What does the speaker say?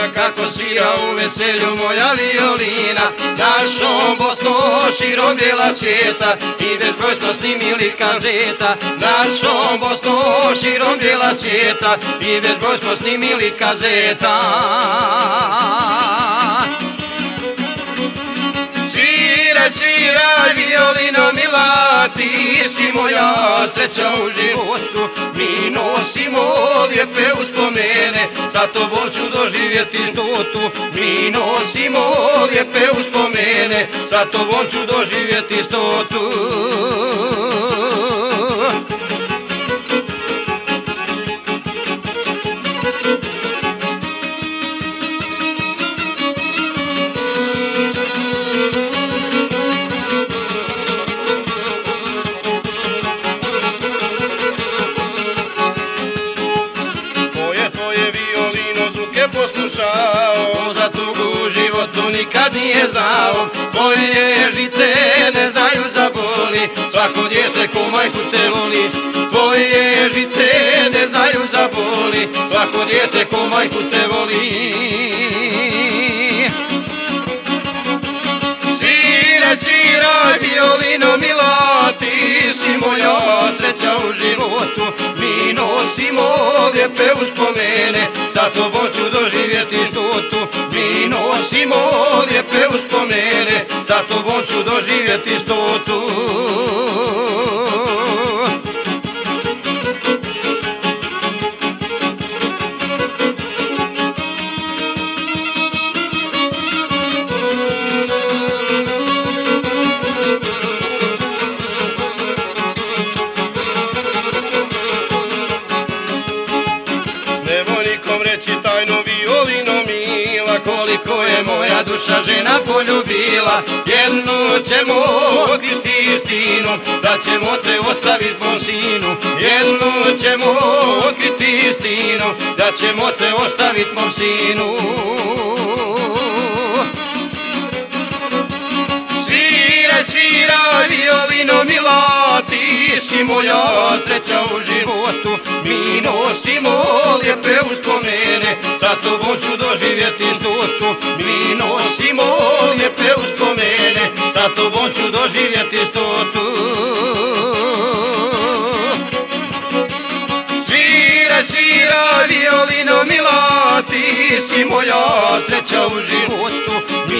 kako svira u veselju moja violina. Našom Bosnom širom bijela svijeta i bezbrojstvo snimili kazeta. Našom Bosnom širom bijela svijeta i bezbrojstvo snimili kazeta. Sviraj violino mila, ti si moja sreća u životu. Mi nosimo lijepe uspomene, sa tobom ću doživjeti stotu. Mi nosimo lijepe uspomene, sa tobom ću doživjeti stotu. Za tugu životu nikad nije znao, tvoje žice ne znaju za boli, svako dijete ko majku te voli. Tvoje žice ne znaju za boli, svako dijete ko majku te voli. Sviraj violino mila, ti si moja sreća u životu. Mi nosimo lijepe uspomene, sa tobom ću doživjeti stotu. Mi nosimo lijepe uspomene, sa tobom ću doživjeti stotu. Reći tajnu violino mila, koliko je moja duša žena poljubila. Jednu ćemo otkriti istinu, da ćemo te ostaviti mom sinu. Jednu ćemo otkriti istinu, da ćemo te ostaviti mom sinu. Sviraj violino mila, ti si moja sreća u životu. Mi nosimo lijepe uspomene, sa tobom ću doživjeti stotu. Mi nosimo lijepe uspomene, sa tobom ću doživjeti stotu. Sviraj violino mila, ti si moja sreća u životu.